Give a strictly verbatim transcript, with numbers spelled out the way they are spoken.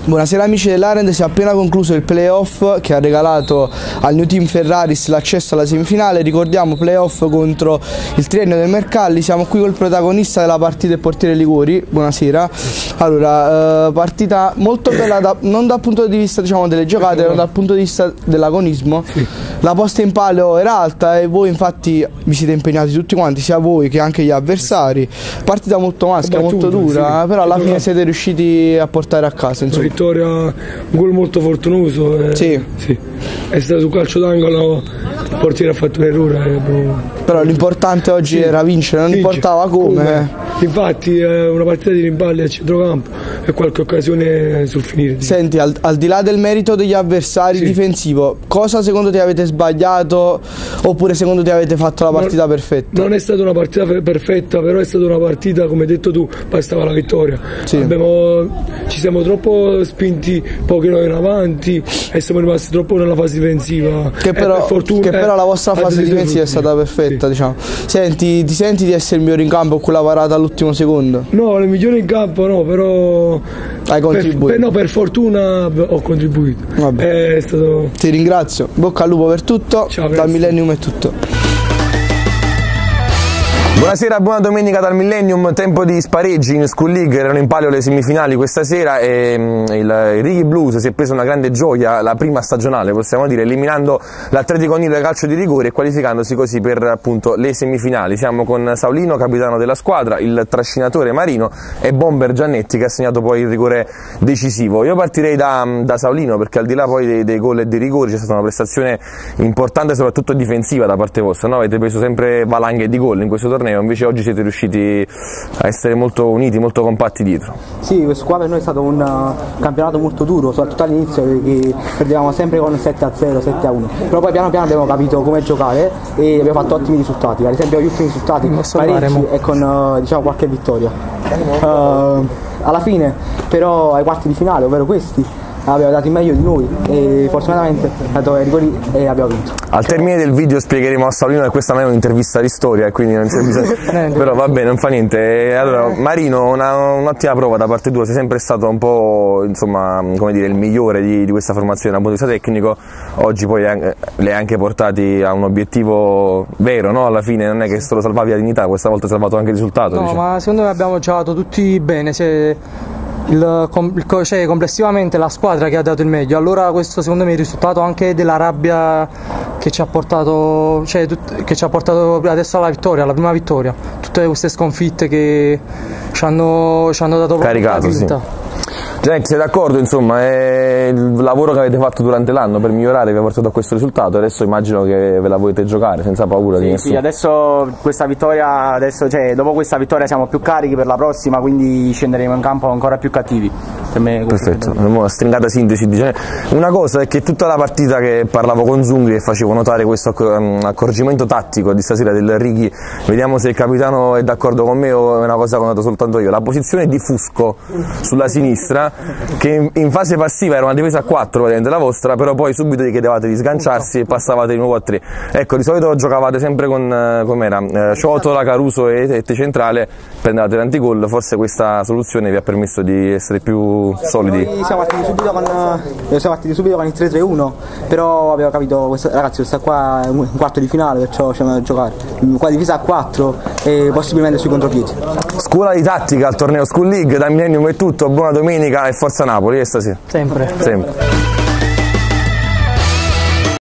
Buonasera amici dell'Arend, si è appena concluso il playoff che ha regalato al New Team Ferraris l'accesso alla semifinale. Ricordiamo playoff contro il Triennio del Mercalli. Siamo qui col protagonista della partita, il portiere Liguri. Buonasera. Allora, eh, partita molto bella da, non dal punto di vista, diciamo, delle giocate, ma dal punto di vista dell'agonismo. Sì. La posta in palio era alta e voi infatti vi siete impegnati tutti quanti, sia voi che anche gli avversari. Partita molto maschia, molto dura, sì, però alla fine siete riusciti a portare a casa, insomma. Vittoria, un gol molto fortunoso. Eh, sì. sì. È stato sul calcio d'angolo, il portiere ha fatto un errore. Eh, però l'importante oggi sì. era vincere, non Vince. importava come. come. Infatti è una partita di rimpalli a centrocampo e qualche occasione sul finire. Senti, al, al di là del merito degli avversari sì. difensivo, cosa secondo te avete sbagliato oppure secondo te avete fatto la partita non, perfetta? Non è stata una partita perfetta, però è stata una partita, come hai detto tu, bastava la vittoria. Sì. Abbiamo, ci siamo troppo spinti pochi noi in avanti e siamo rimasti troppo nella fase difensiva. Che però, per fortuna, che però la vostra fase difensiva è stata perfetta, sì. diciamo. Senti, ti senti di essere il migliore in campo con quella parata all'ultimo secondo? No, il migliore in campo no, però hai contribuito. Per, per, no, per fortuna ho contribuito. Vabbè. È stato... Ti ringrazio, bocca al lupo per tutto. Ciao, dal Millennium è tutto. Buonasera, buona domenica dal Millennium. Tempo di spareggi in School League, erano in palio le semifinali questa sera e mm, il, il Righi Blues si è preso una grande gioia, la prima stagionale possiamo dire, eliminando l'Atletico Nilo ai calcio di rigore e qualificandosi così per appunto le semifinali. Siamo con Saulino, capitano della squadra, il trascinatore Marino e Bomber Giannetti che ha segnato poi il rigore decisivo. Io partirei da, da Saulino perché al di là poi dei, dei gol e dei rigori c'è stata una prestazione importante soprattutto difensiva da parte vostra, no? Avete preso sempre valanghe di gol in questo torneo, invece oggi siete riusciti a essere molto uniti, molto compatti dietro. Sì, questo qua per noi è stato un uh, campionato molto duro, soprattutto all'inizio perché perdevamo sempre con sette a zero, sette a uno, però poi piano piano abbiamo capito come giocare e abbiamo fatto ottimi risultati, ad esempio gli ultimi risultati pareggi e con uh, diciamo qualche vittoria. Uh, alla fine però ai quarti di finale, ovvero questi, abbiamo dato il meglio di noi e fortunatamente dato i rigori e abbiamo vinto. Al termine del video spiegheremo a Saulino che questa non è un'intervista di storia e quindi non c'è bisogno, però va bene, non fa niente. Allora Marino, un'ottima un prova da parte tua, sei sempre stato un po', insomma, come dire, il migliore di, di questa formazione dal punto di vista tecnico, oggi poi le hai anche portati a un obiettivo vero, no? Alla fine non è che solo salvavi la dignità, questa volta hai salvato anche il risultato. No, diciamo. Ma secondo me abbiamo giocato tutti bene, se... Il, il, cioè, complessivamente la squadra che ha dato il meglio, allora questo secondo me è il risultato anche della rabbia che ci ha portato, cioè, tut, che ci ha portato adesso alla vittoria, alla prima vittoria, tutte queste sconfitte che ci hanno, ci hanno dato caricato, la vinta. Sì. Giannetti, sei d'accordo? Insomma, è il lavoro che avete fatto durante l'anno per migliorare vi ha portato a questo risultato, adesso immagino che ve la volete giocare senza paura sì, di nessuno. Sì, adesso questa vittoria, adesso, cioè, dopo questa vittoria siamo più carichi per la prossima, quindi scenderemo in campo ancora più cattivi. Per me perfetto, una stringata sintesi. Una cosa è che tutta la partita che parlavo con Zungri e facevo notare questo accorgimento tattico di stasera del Righi, vediamo se il capitano è d'accordo con me o è una cosa che ho notato soltanto io, la posizione di Fusco sulla sinistra che in fase passiva era una difesa a quattro la vostra, però poi subito gli chiedevate di sganciarsi e passavate di nuovo a tre. Ecco, di solito giocavate sempre con com'era, eh, Ciotola, Caruso e Tette centrale, prendevate tanti gol, forse questa soluzione vi ha permesso di essere più solidi. Noi siamo partiti subito con, siamo partiti subito con il tre tre uno, però abbiamo capito, questa, ragazzi, questa qua è un quarto di finale, perciò ci andiamo a giocare. Qua difesa a quattro e possibilmente sui contropiedi. Scuola di tattica al torneo School League, da Millennium è tutto, buona domenica e forza Napoli, e stasera. Sempre. Sempre.